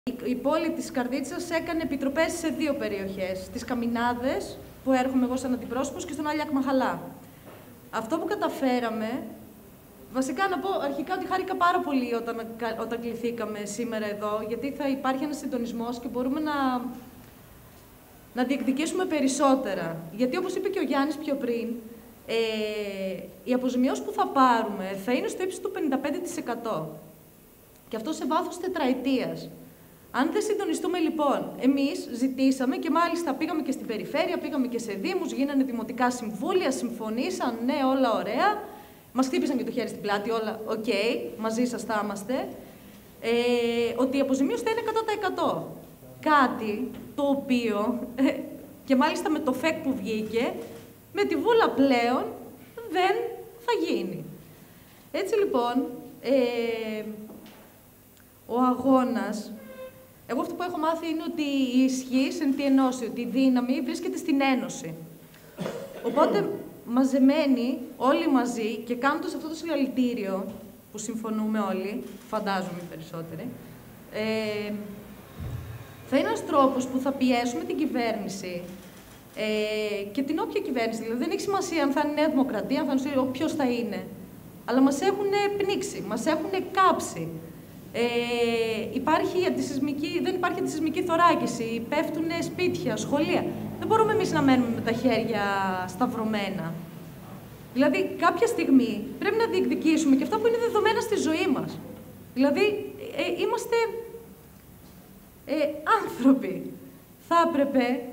Η πόλη της Καρδίτσας έκανε επιτροπές σε 2 περιοχές. Στις Καμινάδες, που έρχομαι εγώ σαν αντιπρόσωπος, και στον Αλιακ Μαχαλά. Αυτό που καταφέραμε, βασικά να πω αρχικά ότι χάρηκα πάρα πολύ όταν κληθήκαμε σήμερα εδώ, γιατί θα υπάρχει ένας συντονισμός και μπορούμε να διεκδικήσουμε περισσότερα. Γιατί όπως είπε και ο Γιάννης πιο πριν, οι αποζημιώσεις που θα πάρουμε θα είναι στο ύψος του 55%. Και αυτό σε βάθος τετραετίας. Αν δεν συντονιστούμε λοιπόν, εμείς ζητήσαμε και μάλιστα πήγαμε και στην περιφέρεια, πήγαμε και σε δήμους, γίνανε δημοτικά συμβούλια, συμφωνήσαν, ναι, όλα ωραία. Μας χτύπησαν και το χέρι στην πλάτη, όλα οκ, μαζί σας θα είμαστε. Ότι η αποζημίωση θα είναι 100%. Κάτι το οποίο, και μάλιστα με το ΦΕΚ που βγήκε, με τη Βούλα πλέον δεν θα γίνει. Έτσι λοιπόν, ο αγώνας, εγώ αυτό που έχω μάθει είναι ότι η ισχύς εν τη ενώση, ότι η δύναμη βρίσκεται στην ένωση. Οπότε, μαζεμένοι όλοι μαζί και κάνοντας αυτό το συλλαλητήριο, που συμφωνούμε όλοι, φαντάζομαι οι περισσότεροι, θα είναι ένας τρόπος που θα πιέσουμε την κυβέρνηση και την όποια κυβέρνηση. Δηλαδή, δεν έχει σημασία αν θα είναι Νέα Δημοκρατία, αν θα είναι ποιος θα είναι. Αλλά μας έχουν πνίξει, μας έχουν κάψει. Δεν υπάρχει αντισυσμική θωράκιση, πέφτουν σπίτια, σχολεία. Δεν μπορούμε εμείς να μένουμε με τα χέρια σταυρωμένα. Δηλαδή, κάποια στιγμή πρέπει να διεκδικήσουμε και αυτά που είναι δεδομένα στη ζωή μας. Δηλαδή, είμαστε άνθρωποι. Θα έπρεπε,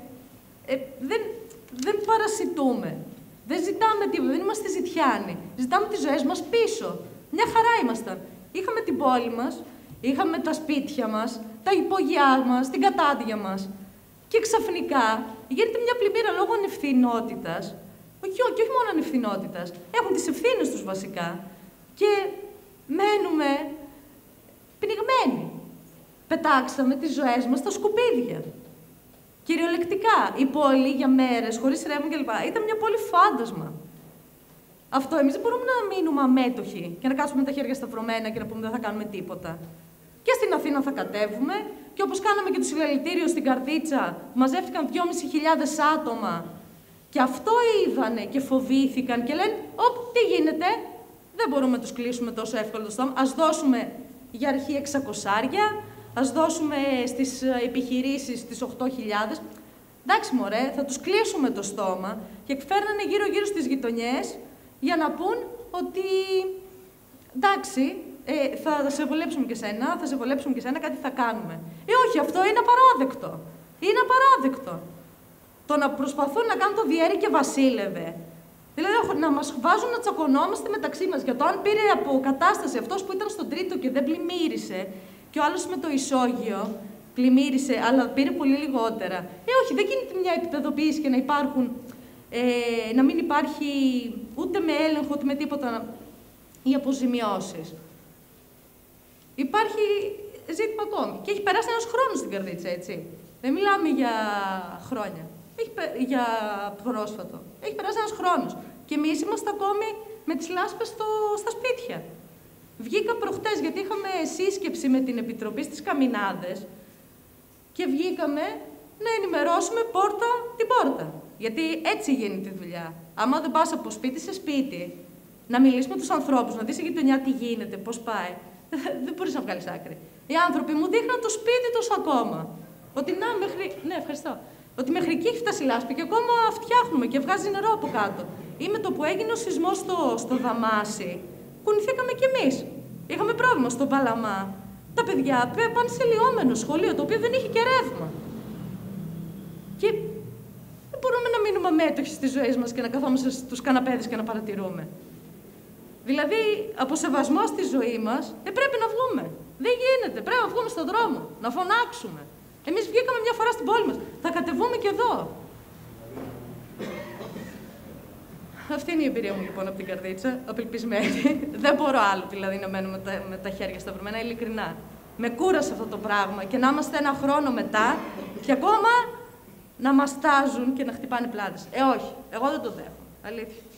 δεν παρασιτούμε, δεν ζητάμε τίποτα, δεν είμαστε ζητιάνοι. Ζητάμε τις ζωές μας πίσω. Μια χαρά ήμασταν. Είχαμε την πόλη μας, είχαμε τα σπίτια μας, τα υπόγειά μας, την κατάδια μας. Και ξαφνικά γίνεται μια πλημμύρα λόγω ανευθυνότητας. Και όχι μόνο ανευθυνότητας. Έχουν τις ευθύνες τους βασικά. Και μένουμε πνιγμένοι. Πετάξαμε τις ζωές μας στα σκουπίδια. Κυριολεκτικά, η πόλη για μέρες, χωρίς ρεύμα κλπ. Ήταν μια πόλη φάντασμα. Αυτό εμείς δεν μπορούμε να μείνουμε αμέτωχοι και να κάτσουμε με τα χέρια σταυρωμένα και να πούμε δεν θα κάνουμε τίποτα. Και στην Αθήνα θα κατέβουμε και όπως κάναμε και το συλλαλητήριο στην Καρδίτσα, μαζεύτηκαν 2.500 άτομα και αυτό είδανε και φοβήθηκαν και λένε τι γίνεται, δεν μπορούμε να τους κλείσουμε τόσο εύκολα το στόμα, ας δώσουμε για αρχή 600, ας δώσουμε στις επιχειρήσεις τις 8.000. Εντάξει μωρέ, θα τους κλείσουμε το στόμα και φέρνανε γύρω-γύρω στις γειτονιές για να πούν ότι εντάξει, θα σε βολέψουμε και σένα, θα σε βολέψουμε και σένα, κάτι θα κάνουμε. Όχι, αυτό είναι απαράδεκτο. Είναι απαράδεκτο. Το να προσπαθούν να κάνουν το διέρη και βασίλευε. Δηλαδή, να μας βάζουν να τσακωνόμαστε μεταξύ μας για το αν πήρε από κατάσταση αυτός που ήταν στον τρίτο και δεν πλημμύρισε και ο άλλος με το ισόγειο πλημμύρισε, αλλά πήρε πολύ λιγότερα. Όχι, δεν γίνεται μια επίπεδοποίηση και να υπάρχουν. Να μην υπάρχει ούτε με έλεγχο, ούτε με τίποτα οι αποζημιώσεις. Υπάρχει ζήτημα ακόμη. Και έχει περάσει ένας χρόνος στην Καρδίτσα, έτσι. Δεν μιλάμε για χρόνια. Για πρόσφατο. Έχει περάσει ένας χρόνος. Και εμείς είμαστε ακόμη με τις λάσπες στα σπίτια. Βγήκα προχτές, γιατί είχαμε σύσκεψη με την Επιτροπή στις Καμινάδες και βγήκαμε να ενημερώσουμε πόρτα την πόρτα. Γιατί έτσι γίνεται η δουλειά. Άμα δεν πας από σπίτι σε σπίτι, να μιλήσεις με τους ανθρώπους, να δεις η γειτονιά τι γίνεται, πώς πάει, δεν μπορείς να βγάλεις άκρη. Οι άνθρωποι μου δείχναν το σπίτι τους ακόμα. Ότι να, ναι, ευχαριστώ. Ότι μέχρι εκεί έχει φτάσει η λάσπη και ακόμα φτιάχνουμε και βγάζει νερό από κάτω. Ή με το που έγινε ο σεισμός στο Δαμάσι, κουνηθήκαμε κι εμείς. Είχαμε πρόβλημα στο Παλαμά. Τα παιδιά πάνε σε λιώμενο σχολείο, το οποίο δεν είχε και ρεύμα. Και δεν μπορούμε να μείνουμε αμέτωχοι στις ζωές μας και να καθόμαστε στους καναπέδες και να παρατηρούμε. Δηλαδή, από σεβασμό στη ζωή μας, πρέπει να βγούμε. Δεν γίνεται. Πρέπει να βγούμε στον δρόμο, να φωνάξουμε. Εμείς βγήκαμε μια φορά στην πόλη μας. Θα κατεβούμε και εδώ. Αυτή είναι η εμπειρία μου λοιπόν από την Καρδίτσα, απελπισμένη. Δεν μπορώ άλλο δηλαδή να μένω με τα χέρια σταυρωμένα, ειλικρινά. Με κούρασε αυτό το πράγμα και να είμαστε ένα χρόνο μετά και ακόμα να μας τάζουν και να χτυπάνε πλάτες. Όχι, εγώ δεν το δέχομαι. Αλήθεια.